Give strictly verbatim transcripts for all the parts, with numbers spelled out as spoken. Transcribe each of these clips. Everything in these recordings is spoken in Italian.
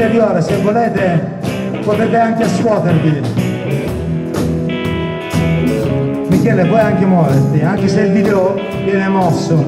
interiore, se volete potete anche scuotervi. Michele, puoi anche muoverti, anche se il video viene mosso.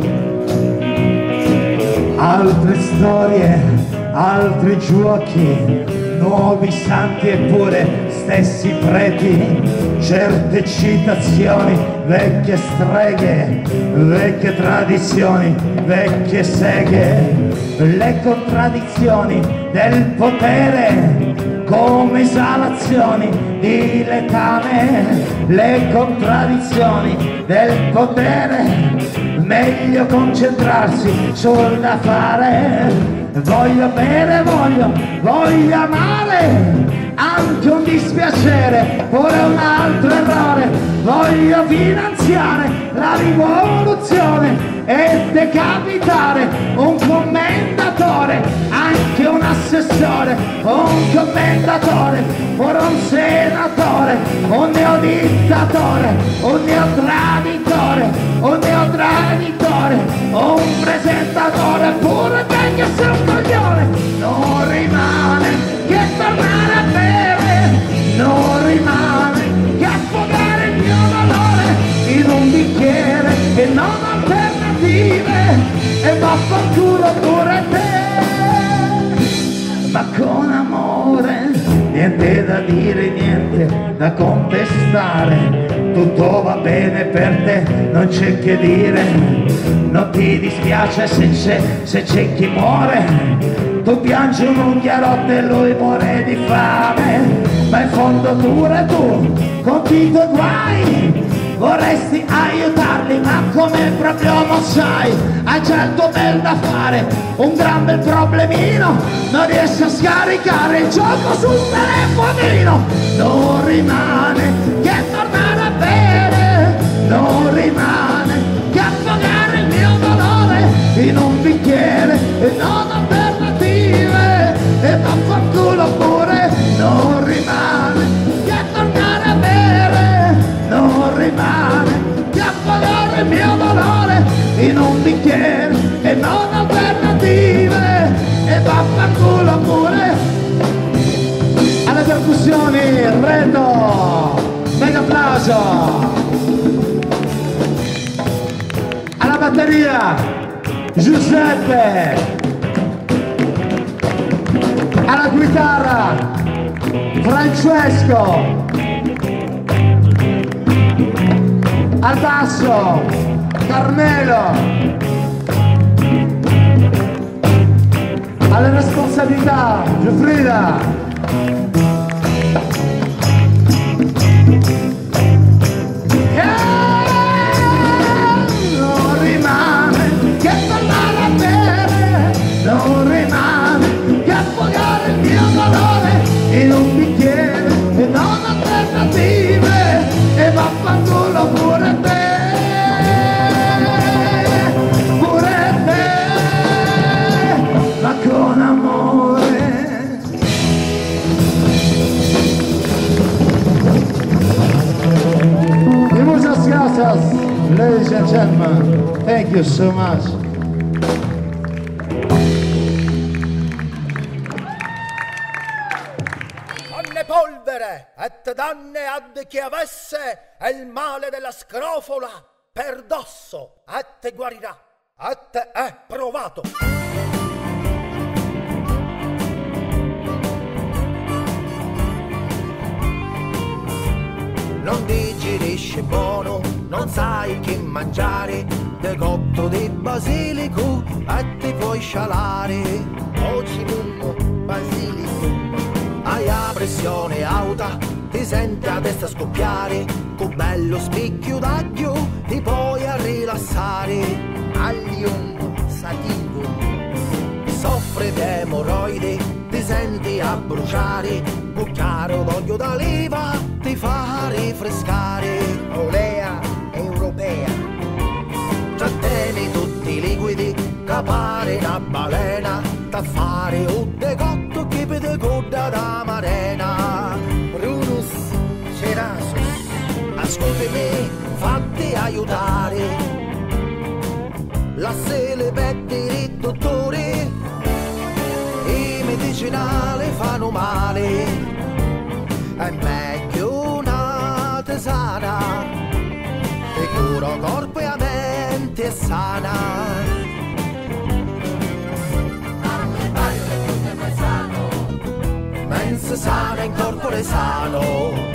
Altre storie, altri giochi, nuovi santi eppure stessi preti, certe citazioni, vecchie streghe, vecchie tradizioni, vecchie seghe, le contraddizioni del potere come esalazioni di letame, le contraddizioni del potere, meglio concentrarsi sul da fare. Voglio bene, voglio, voglio amare, anche un dispiacere, pure un altro errore. Voglio finanziare la rivoluzione e decapitare un commendatore, anche un assessore, un commendatore, pure un senatore, un neodittatore, un neotraditore, un neotraditore, un presentatore, pure te che sei un coglione. Non rimane che tornare a bere, non rimane che affogare il mio dolore in un bicchiere e non alternative, e vaffanculo pure te. Ma con amore, niente da dire, niente da contestare, tutto va bene per te, non c'è che dire, non ti dispiace se c'è, se c'è chi muore, tu piangi un'unghia rotta e lui muore di fame, ma in fondo pure tu, conti i tuoi guai, vorresti aiutarli, ma come proprio non sai, hai già il tuo bel da fare, un gran bel problemino, non riesci a scaricare il gioco sul telefonino. Non rimane che tornare a bere, non rimane che affogare il mio dolore in un bicchiere e non alternative, e vaffanculo pure. Non rimane che tornare a bere, non rimane che affogare il mio dolore in un bicchiere e non alternative, e vaffanculo pure. Alle percussioni Reto, mega applauso. Alla batteria Giuseppe, alla chitarra Francesco, al basso Carmelo, alle responsabilità Giuffrida, non rimane che tornare a bere, non rimane che affogare il mio dolore in un bicchiere e non alternative, e vaffanculo pure te, pure te, ma con amore. Y muchas gracias, ladies and gentlemen. Thank you so much. Polvere et danne ad chi avesse e il male della scrofola per dosso et guarirà et è provato. Non digerisci buono, non sai che mangiare, decotto di basilico e ti puoi scialare. Ocimum, basilicum, hai la pressione alta, ti senti a testa scoppiare, con bello spicchio d'aglio ti puoi a rilassare. Allium sativum, soffri di emorroidi, ti senti a bruciare, cucchiaro d'olio d'oliva ti fa rinfrescare. Olea europea, trattieni tutti i liquidi, capare una balena, da fare un decotto che vede coda da marena. Brunus cerasus, ascoltami, fatti aiutare, lasse le petti di dottore, i medicinali male, è meglio una tisana che cura corpo e mente sana. Mensa sana in corpore sano.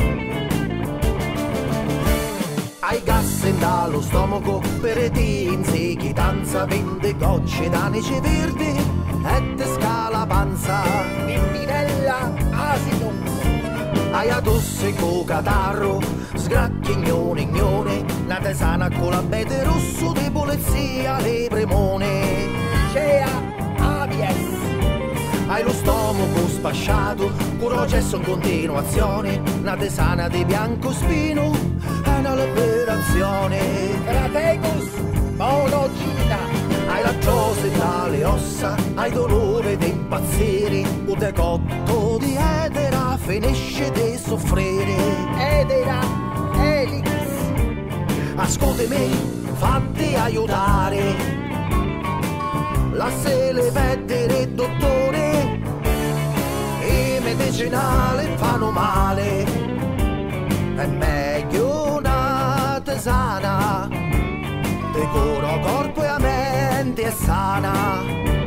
Hai gas dallo stomaco per tinzi, chi danza vende gocce d'anice verdi e te scala panza. Pimpinella, asino. Hai a tosse co catarro, sgracchignone, ignone, una tesana con l'abete rosso di polizia, le premone. Cea, avies. Hai lo stomaco spasciato, con processo in continuazione, una tesana di bianco spino, è una liberazione. Crategus monogina. Hai la giose tra le ossa, hai dolore di impazzire, un decotto di edera finisce di soffrire. Edera, elix. Ascoltami, fatti aiutare. La se le vedere dottore, i medicinali fanno male, è meglio una tisana, te cura corpo e mente è sana.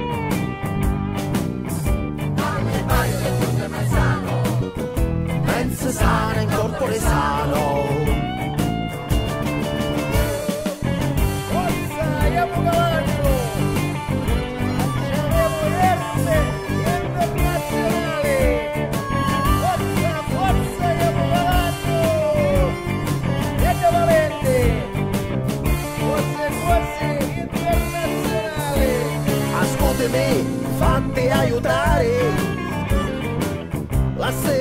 Mensa sana in corpore sano. Ascoltami, fatti aiutare. La sera